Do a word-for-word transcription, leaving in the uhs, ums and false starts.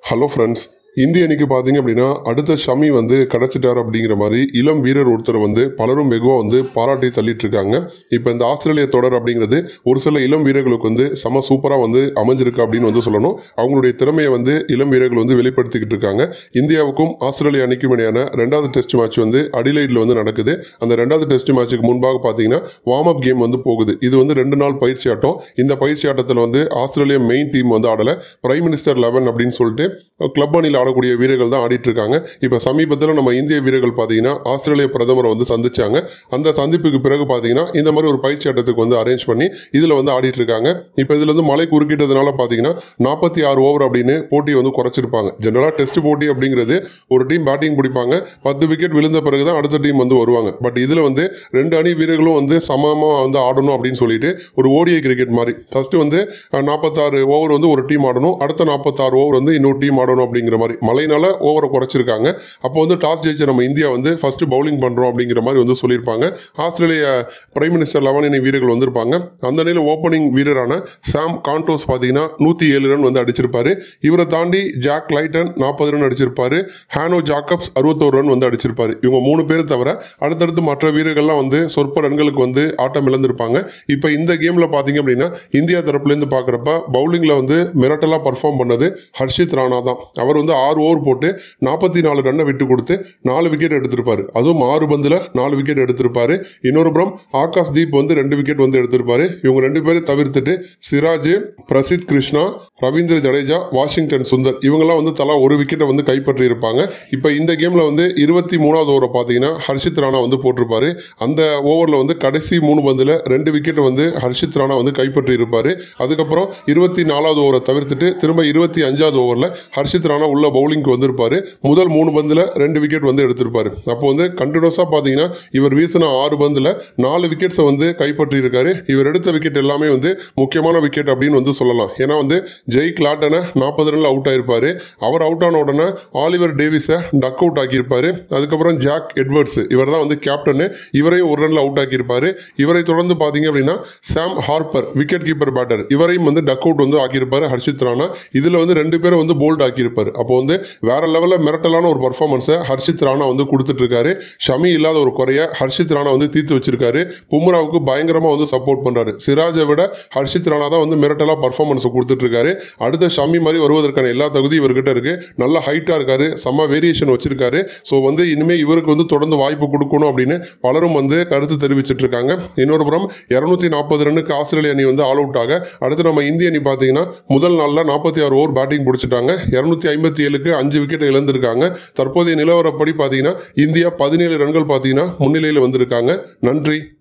Hello friends, இந்திய அணிக்கு பார்த்தீங்க அப்படின்னா அடுத்த ஷமி வந்து கிடச்சிட்டார் அப்படிங்கிற மாதிரி இளம் வீரர் ஒருத்தர் வந்து பலரும் வெகுவாக வந்து பாராட்டி தள்ளிட்டு இருக்காங்க. இப்போ இந்த ஆஸ்திரேலிய தொடர் அப்படிங்கிறது ஒரு சில இளம் வீரர்களுக்கு வந்து செம சூப்பராக வந்து அமைஞ்சிருக்கு அப்படின்னு வந்து சொல்லணும். அவங்களுடைய திறமையை வந்து இளம் வீரர்கள் வந்து வெளிப்படுத்திக்கிட்டு இருக்காங்க. இந்தியாவுக்கும் ஆஸ்திரேலிய அணிக்கும் இடையான ரெண்டாவது டெஸ்ட் மேட்ச் வந்து அடிலைடில் வந்து நடக்குது. அந்த ரெண்டாவது டெஸ்ட் மேட்சுக்கு முன்பாக பார்த்தீங்கன்னா வார்ம் அப் கேம் வந்து போகுது. இது வந்து ரெண்டு நாள் பயிற்சி ஆட்டம். இந்த பயிற்சி ஆட்டத்தில் வந்து ஆஸ்திரேலியா மெயின் டீம் வந்து ஆடலை. பிரைம் மினிஸ்டர் லெவன் அப்படின்னு சொல்லிட்டு கிளப் அணியில் ஆடக்கூடிய வீரர்கள் தான் ஆடிட்டு இருக்காங்க. இப்போ சமீபத்தில் நம்ம இந்திய வீரர்கள் பார்த்தீங்கன்னா ஆஸ்திரேலிய பிரதமரை வந்து சந்திச்சாங்க. அந்த சந்திப்புக்கு பிறகு பார்த்தீங்கன்னா இந்த மாதிரி ஒரு பயிற்சி ஆட்டத்துக்கு வந்து அரேஞ்ச் பண்ணி இதில் வந்து ஆடிட்டு இருக்காங்க. இப்போ இதில் வந்து மழை குறுக்கிட்டதுனால பார்த்தீங்கன்னா நாற்பத்தி ஆறு ஓவர் அப்படின்னு போட்டியை வந்து குறைச்சிருப்பாங்க. ஜெனரலாக டெஸ்ட் போட்டி அப்படிங்கிறது ஒரு டீம் பேட்டிங் பிடிப்பாங்க, பத்து விக்கெட் விழுந்த பிறகு தான் அடுத்த டீம் வந்து வருவாங்க. பட் இதில் வந்து ரெண்டு அணி வீரர்களும் வந்து சமமாக வந்து ஆடணும் அப்படின்னு சொல்லிட்டு ஒரு ஓடிஐ கிரிக்கெட் மாதிரி ஃபர்ஸ்ட் வந்து நாற்பத்தாறு ஓவர் வந்து ஒரு டீம் ஆடணும், அடுத்த நாற்பத்தாறு ஓவர் வந்து இன்னொரு டீம் ஆடணும் அப்படிங்கிற மாதிரி மழைனால ஓவரை குறைச்சிருக்காங்க. அப்போ வந்து டாஸ் ஜெயிச்ச நம்ம இந்தியா வந்து ஃபர்ஸ்ட் பவுலிங் பண்றோம் அப்படிங்கிற மாதிரி வந்து சொல்லியிருப்பாங்க. ஆஸ்திரேலிய பிரைம் மினிஸ்டர் லெவன் அணி வீரர்கள் வந்திருப்பாங்க. அந்த அணியில் ஓப்பனிங் வீரரான சாம் கான்டோஸ் பார்த்தீங்கன்னா நூற்றி ஏழு ரன் வந்து அடிச்சிருப்பாரு. இவரை தாண்டி ஜாக் லைட்டன் நாற்பது ரன் அடிச்சிருப்பாரு. ஹானோ ஜாக்கப்ஸ் அறுபத்தோரு ரன் வந்து அடிச்சிருப்பாரு. இவங்க மூணு பேர் தவிர அடுத்தடுத்து மற்ற வீரர்கள்லாம் வந்து சொற்ப ரன்களுக்கு வந்து ஆட்டம் இழந்திருப்பாங்க. இப்போ இந்த கேம்ல பார்த்தீங்க அப்படின்னா இந்தியா தரப்புலேருந்து பார்க்குறப்ப பவுலிங்ல வந்து மிரட்டலாக பர்ஃபார்ம் பண்ணது ஹர்ஷித் ராணா தான். அவர் வந்து ஆறு ஓவர் போட்டு நாற்பத்தி நாலு ரன்னை விட்டு கொடுத்து நாலு விக்கெட் எடுத்திருப்பாரு. அதுவும் ஆறு பந்தில் நாலு விக்கெட் எடுத்திருப்பாரு. இன்னொரு புறம் ஆகாஷ் தீப் வந்து ரெண்டு விக்கெட் வந்து எடுத்திருப்பாரு. இவங்க ரெண்டு பேரை தவிர்த்துட்டு சிராஜ், பிரசித் கிருஷ்ணா, ரவீந்திர ஜடேஜா, வாஷிங்டன் சுந்தர் இவங்கெல்லாம் வந்து தலா ஒரு விக்கெட்டை வந்து கைப்பற்றி இருப்பாங்க. இப்போ இந்த கேம்ல வந்து இருபத்தி மூணாவது ஓவரை பார்த்தீங்கன்னா ஹர்ஷித் ராணா வந்து போட்டிருப்பாரு. அந்த ஓவரில் வந்து கடைசி மூணு பந்தில் ரெண்டு விக்கெட் வந்து ஹர்ஷித் ராணா வந்து கைப்பற்றி இருப்பாரு. அதுக்கப்புறம் இருபத்தி நாலாவது ஓவரை தவிர்த்துட்டு திரும்ப இருபத்தி அஞ்சாவது ஓவரில் ஹர்ஷித் ராணா உள்ள பவுலிங்க்கு வந்திருப்பாரு. முதல் மூணு பந்தில் ரெண்டு விக்கெட் வந்து எடுத்திருப்பாரு. அப்போ வந்து கண்டினியூஸாக பார்த்தீங்கன்னா இவர் வீசின ஆறு பந்தில் நாலு விக்கெட்ஸை வந்து கைப்பற்றி இருக்காரு. இவர் எடுத்த விக்கெட் எல்லாமே வந்து முக்கியமான விக்கெட் அப்படின்னு வந்து சொல்லலாம். ஏன்னா வந்து ஜெய் கிளாட்டனை நாற்பது ரன்ல அவுட் ஆயிருப்பாரு. அவர் அவுட் ஆன உடனே ஆலிவர் டேவிஸை டக் அவுட் ஆக்கியிருப்பாரு. அதுக்கப்புறம் ஜாக் எட்வர்ட்ஸ் இவர் தான் வந்து கேப்டனு, இவரையும் ஒரு ரன்ல அவுட் ஆக்கியிருப்பாரு. இவரை தொடர்ந்து பார்த்தீங்க அப்படின்னா Sam Harper wicket keeper batter இவரையும் வந்து டக் அவுட் வந்து ஆக்கியிருப்பாரு ஹர்ஷித் ராணா. இதில் வந்து ரெண்டு பேரும் வந்து போல்ட் ஆக்கியிருப்பாரு. அப்போ வந்து வேற லெவலில் மிரட்டலான ஒரு பர்ஃபார்மன்ஸை ஹர்ஷித் ராணா வந்து கொடுத்துட்டு இருக்காரு. ஷமி இல்லாத ஒரு குறைய ஹர்ஷித் ராணா வந்து தீர்த்து வச்சிருக்காரு. பும்ராவுக்கு பயங்கரமாக வந்து சப்போர்ட் பண்றாரு. சிராஜை விட ஹர்ஷித் ராணா தான் வந்து மிரட்டலாக பர்ஃபார்மன்ஸை கொடுத்துட்டு இருக்காரு. அடுத்த ஷமி மாதிரி வருவதற்கான எல்லா தகுதியும் இவர்கிட்ட இருக்கு. நல்ல ஹைட்டா இருக்காரு, செம்ம வேரியேஷன் வச்சிருக்காரு. ஸோ வந்து இனிமேல் இவருக்கு வந்து தொடர்ந்து வாய்ப்பு கொடுக்கணும் அப்படின்னு பலரும் வந்து கருத்து தெரிவிச்சிட்டு இருக்காங்க. இன்னொரு புறம் இருநூத்தி நாற்பது ரன்னுக்கு ஆஸ்திரேலிய அணி வந்து ஆல் அவுட் ஆக அடுத்து நம்ம இந்திய அணி பார்த்தீங்கன்னா முதல் நாளில் நாற்பத்தி ஆறு ஓவர் பேட்டிங் பிடிச்சிட்டாங்க. இருநூத்தி ஐம்பத்தி ஏழுக்கு அஞ்சு விக்கெட் இழந்திருக்காங்க. தற்போதைய நிலவரப்படி பார்த்தீங்கன்னா இந்தியா பதினேழு ரன்கள் பார்த்தீங்கன்னா முன்னிலையில் வந்திருக்காங்க. நன்றி.